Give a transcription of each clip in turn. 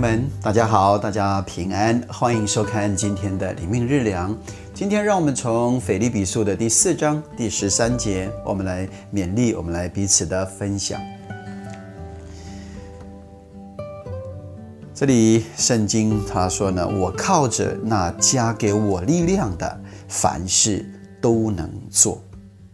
们，大家好，大家平安，欢迎收看今天的灵命日粮。今天让我们从腓立比书的第4章第13节，我们来勉励，我们来彼此的分享。这里圣经他说呢，我靠着那加给我力量的，凡事都能做。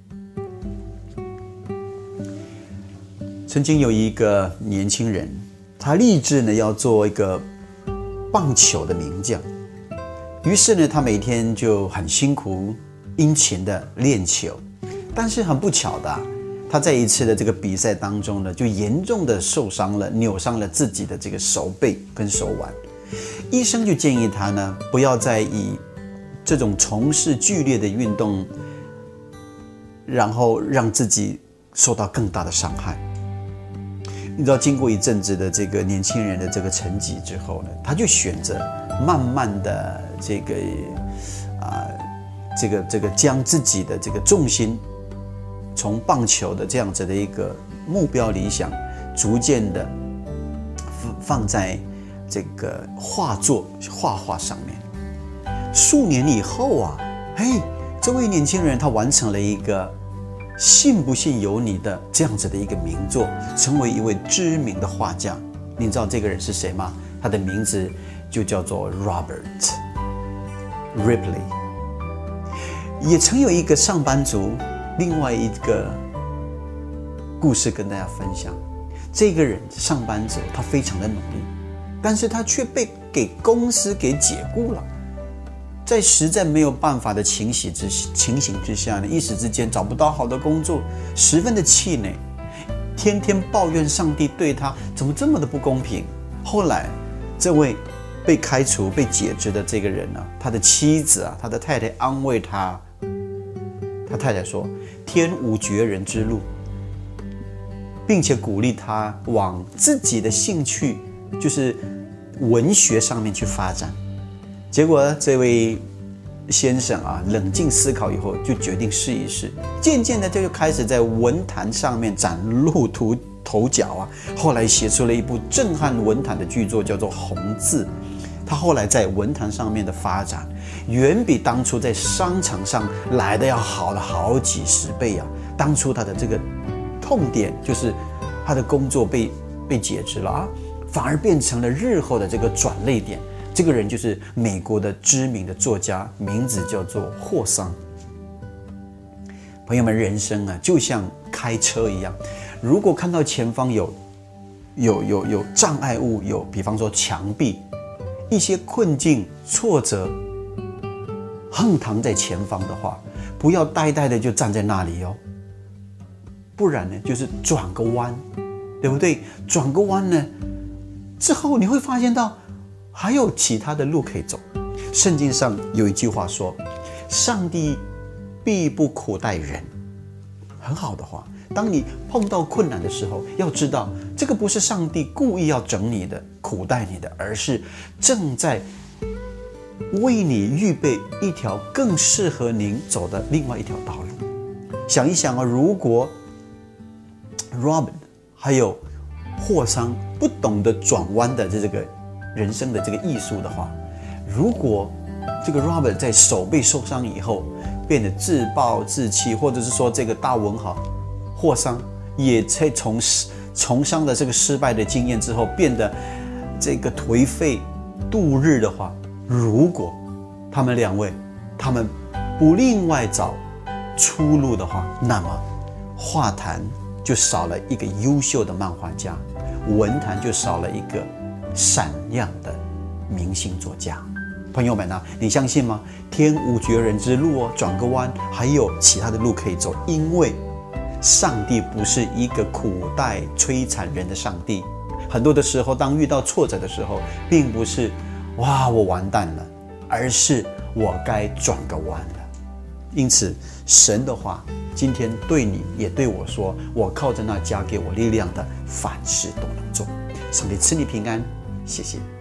曾经有一个年轻人，他立志呢要做一个棒球的名将，于是呢他每天就很辛苦殷勤的练球，但是很不巧的他在一次的这个比赛当中呢，就严重的受伤了，扭伤了自己的这个手背跟手腕。医生就建议他呢，不要再以这种从事剧烈的运动，然后让自己受到更大的伤害。你知道，经过一阵子的这个年轻人的这个沉寂之后呢，他就选择慢慢的将自己的这个重心从棒球的这样子的一个目标理想，逐渐的放在这个画画上面。数年以后这位年轻人他完成了一个信不信由你的这样子的一个名作，成为一位知名的画家。你知道这个人是谁吗？他的名字就叫做 Robert Ripley。 也曾有一个上班族，另外一个故事跟大家分享。这个人上班族，他非常的努力，但是他却被公司给解雇了。在实在没有办法的情形之下呢，一时之间找不到好的工作，十分的气馁，天天抱怨上帝对他怎么这么的不公平。后来这位被开除被解职的这个人呢，他的妻子他的太太安慰他，他太太说天无绝人之路，并且鼓励他往自己的兴趣，就是文学上面去发展。结果这位先生冷静思考以后，就决定试一试。渐渐的，就开始在文坛上面崭露头角后来写出了一部震撼文坛的巨作，叫做《红字》。他后来在文坛上面的发展，远比当初在商场上来的要好了好几十倍当初他的这个痛点就是他的工作被解职了反而变成了日后的这个转捩点。这个人就是美国的知名的作家，名字叫做霍桑。朋友们，人生就像开车一样，如果看到前方有障碍物，有比方说墙壁，一些困境挫折横躺在前方的话，不要呆呆的就站在那里不然呢就是转个弯，对不对？转个弯呢之后，你会发现到还有其他的路可以走。圣经上有一句话说，上帝必不苦待人。很好的话，当你碰到困难的时候，要知道这个不是上帝故意要整你的苦待你的，而是正在为你预备一条更适合您走的另外一条道路。想一想如果 Robert 还有霍桑不懂得转弯的这个人生的这个艺术的话，如果这个 Robert 在手背受伤以后变得自暴自弃，或者是说这个大文豪霍桑也在从商的这个失败的经验之后变得这个颓废度日的话，如果他们两位他们不另外找出路的话，那么画坛就少了一个优秀的漫画家，文坛就少了一个闪亮的明星作家。朋友们你相信吗？天无绝人之路转个弯还有其他的路可以走，因为上帝不是一个苦待摧残人的上帝。很多的时候，当遇到挫折的时候，并不是我完蛋了，而是我该转个弯了。因此神的话今天对你也对我说，我靠着那加给我力量的，凡事都能做。上帝赐你平安，谢谢。